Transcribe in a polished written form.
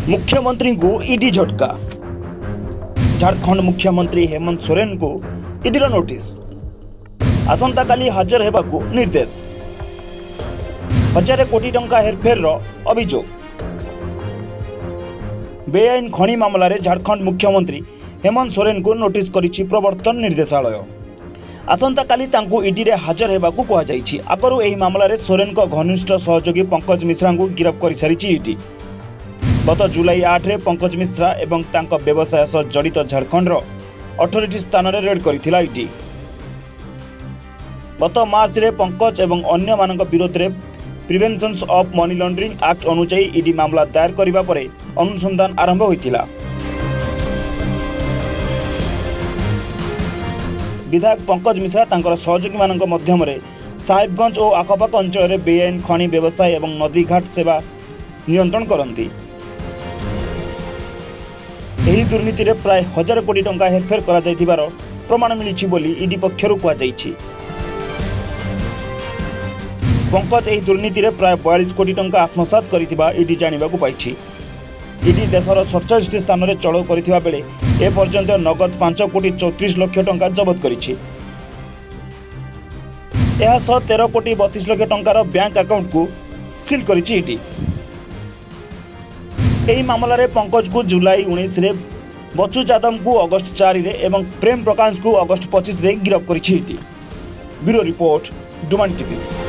मुख्यमंत्री को ईडी झटका। झारखंड मुख्यमंत्री हेमंत सोरेन को ईडीर नोटिस। आसंता काली हाजर हेबाकू निर्देश। 1000 कोटी टंका हेरफेर अभियोग। बेआईन खनि मामला रे झारखंड मुख्यमंत्री हेमंत सोरेन को नोटिस करिछि प्रवर्तन निर्देशालय। आसंता काली तांकू ईडी रे हाजर हेबाकू कहा जाइछि। आगरू एही मामला रे सोरेन को घनिष्ठ सहयोगी पंकज मिश्रा को गिरफ्त कर सारिछि ईडी। गत जुलाई 8 रे पंकज मिश्रा एवं तांको व्यवसाय सह जड़ित झारखंड 18 स्थान रे रेड करिथिला ईडी। गत मार्च रे पंकज एवं अन्य मानक विरोध रे prevention of money laundering act अनुसार ईडी मामला दायर करिबा परे अनुसंधान आरंभ होइथिला। विधायक पंकज मिश्रा तांकर सहयोगी मानक मध्यम रे साहिबगंज और आखपाख अंचल रे बेआईन खनि व्यवसाय एवं नदी घाट सेवा नियंत्रण करती। एही दुर्नीति रे प्राय 1000 कोटी टंका हेरफेर करा जायथिबार प्रमाण मिलिछि बोली ईडी पक्षरु कहा जायछि। पंकज एही दुर्नीति रे प्राय 42 कोटी टंका आत्मसात करिथिबा ईडी जानिबाकू पाइछि। ईडी देशर 47 स्थान रे चढ़ाऊ करिथिबा बेले ए पर्यंत नगद 5 कोटी 34 लाख टंका जब्त करिछि। एहा सह 13 कोटी 32 लाख टंकार बैंक अकाउंट को सील करिछि ईडी। एही मामला रे पंकज को जुलाई 19 रे, बच्चू यादव को अगस्त 4 रे एवं प्रेम प्रकाश को अगस्त 25 रे गिरफ्त करिछि ईडी। ब्यूरो रिपोर्ट, डुमान टीवी।